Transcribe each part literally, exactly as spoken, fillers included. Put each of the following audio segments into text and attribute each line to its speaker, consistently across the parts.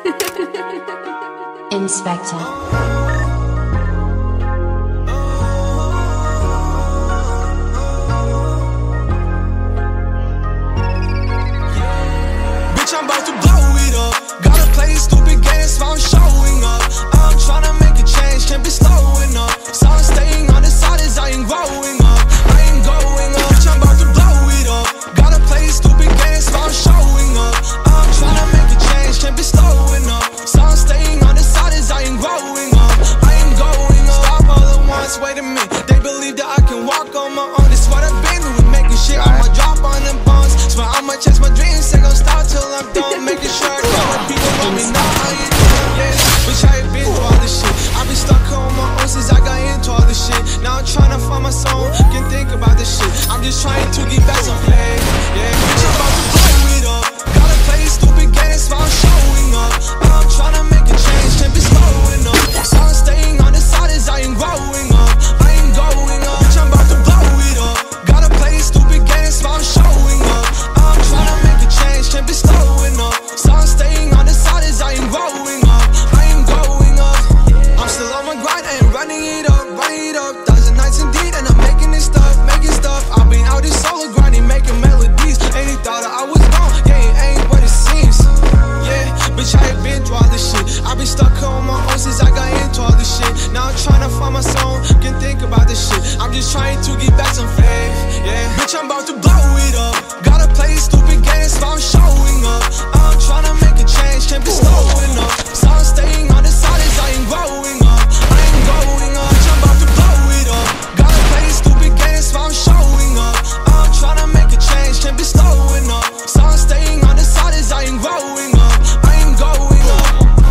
Speaker 1: Inspector.
Speaker 2: I'm about to blow it up. Gotta play stupid games while I'm showing up. I'm tryna make a change, can't be slowing up. So I'm staying on the side as I ain't growing up. I ain't going up, I'm about to blow it up. Gotta play stupid games while I'm showing up. I'm tryna make a change, can't be slowing up. So I'm staying on the side as I ain't growing up. I ain't going up. Stop all at once, wait a minute. They believe that I can walk on my own. This what I've been doing, making shit. I'ma drop on them bones. Swear I'ma chase my dreams, ain't gon' stop till I'm done making sure I know what people want me now. I ain't done yet. Wish I had been through all this shit. I've been stuck on my own since I got into all this shit. Now I'm trying to find my soul, can think about this shit. I'm just trying to get back some faith. Yeah, bitch, I'm about to blow it up. Gotta play stupid games while I'm showing up. I'm trying to make a change, can't be slowing up. So I'm staying on the side as I ain't growing up. I ain't going up, bitch, I'm about to blow it up. Gotta play stupid games while I'm showing up. I'm trying to make a change, can't be slowing up. So I'm staying on the side as I ain't growing up. I ain't going up. I'm still on my grind, I ain't running it up, running it up. Thousand nights indeed, and I'm making this stuff, making stuff. I've been out this solo grinding, making melodies. Ain't he thought that I was wrong? Yeah, it ain't what it seems. Yeah, bitch, I ain't been through all this shit. I've been stuck on my own since I got into all this shit. Now I'm trying to find my soul, can think about this shit. I'm just trying to get back some faith. Yeah, bitch, I'm about to blow it up. Gotta play stupid games while I'm showing up. I'm trying to make a change, can't be slowing up. So I'm staying on the side as I ain't growing up. I ain't going up, bitch, I'm about to blow it up. Gotta play stupid games while I'm showing up. I'm trying to make a change, can't be slowing up. So I'm staying on the side as I ain't growing up. I ain't going up.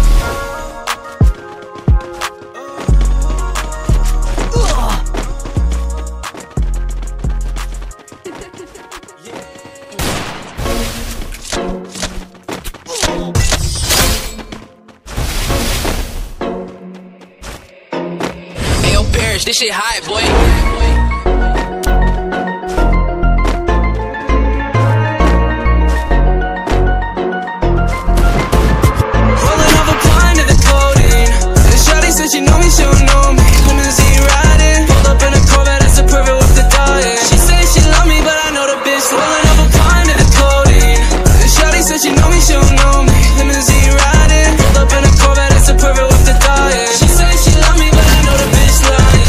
Speaker 3: This shit high, boy.
Speaker 4: Rolling off a pint of the codeine. The shawty said she know me, she don't know me. Limousine riding, pulled up in a Corvette, that's a perfect with the diet. She say she love me, but I know the bitch. Rolling off a pint of the codeine. The shawty said she know me, she don't know me. Limousine riding, pulled up in a Corvette, that's a perfect with the diet. She say she love me, but I know the bitch lying.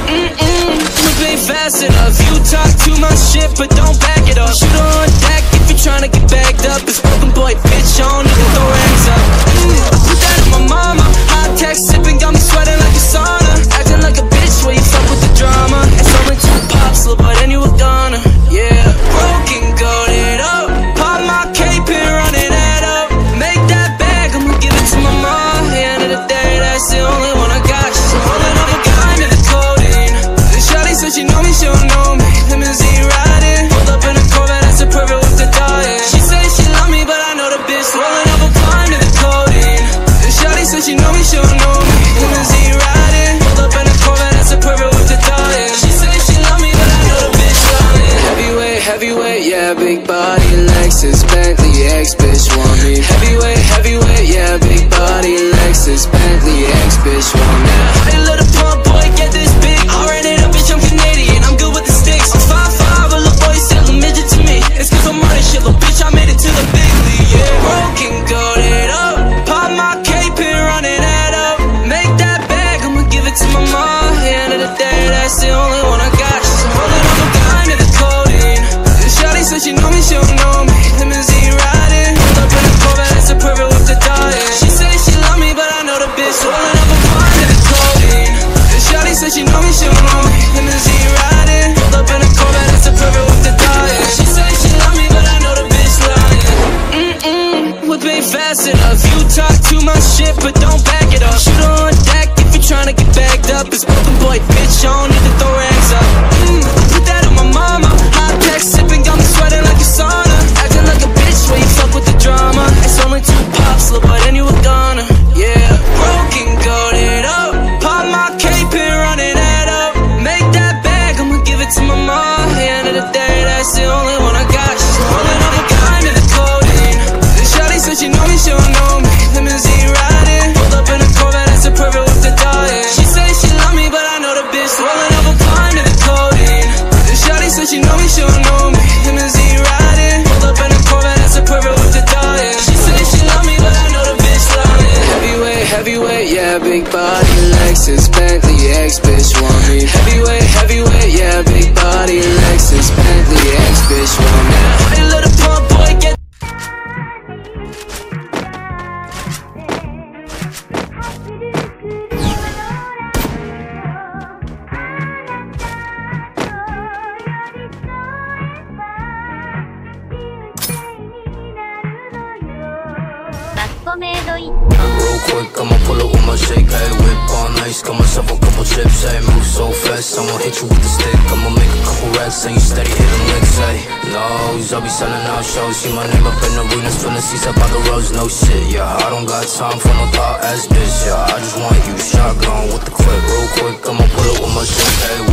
Speaker 4: Fast enough, you talk too much shit, but don't back it up. Shoot on deck if you're trying to get bagged up. It's broken boy, bitch, I don't even throw hands up. mm, I put that on my mama. High tech sipping, got me sweating like a sauna. Acting like a bitch where you fuck with the drama. And so much you pops, little boy, then you were gonna. Yeah, broken, goated up. Pop my cape and run it head up. Make that bag, I'ma give it to my mom. At the end of the day, that's the only one I got. She's holding up a kind of the codeine. Shawty said she know me, she don't know me. Limousine riding, pulled up in a Corvette, that's a perfect with the diet. She say she love me, but I know the bitch. Rolling up a pint of the codeine. Shawty said she know me, she don't know me. Limousine riding, pulled up in a Corvette, that's a perfect with the diet. She say she love me, but I know the bitch lying. Heavyweight, heavyweight, yeah, big body, Lexus, Bentley, ex-bitch want me. Heavyweight, heavyweight, yeah, big body, Lexus, Bentley, ex-bitch want me. Hey, little pump boy, get this big. I ran it up, bitch, I'm Canadian, I'm good with the sticks. I'm five five, a little boy still a midget to me. It's cause I'm running shit, little bitch, I made it to the big league, yeah. Broken, goated up, pop my cape and run it head up. Make that bag, I'ma give it to my mom. At the end of the day, that's the only one I got. She's holding on the kind of the codeine. Shawty said she know me, she don't know me. Limousine riding, pulled up in a Corvette, that's a perfect with the diet. She say she love me, but I know the bitch. Rolling up a pint
Speaker 1: quick, I'ma pull up with my shake. Ayy, whip on ice, got myself a couple chips. Ayy, move so fast, I'ma hit you with the stick. I'ma make a couple racks, and you steady hitting licks. Ayy, nose, I'll be selling out shows. See my name up in arenas, filling seats up by the roads. No shit, yeah, I don't got time for no thought ass bitch. Yeah, I just want you shotgun with the clip real quick. I'ma pull up with my shake. Ayy,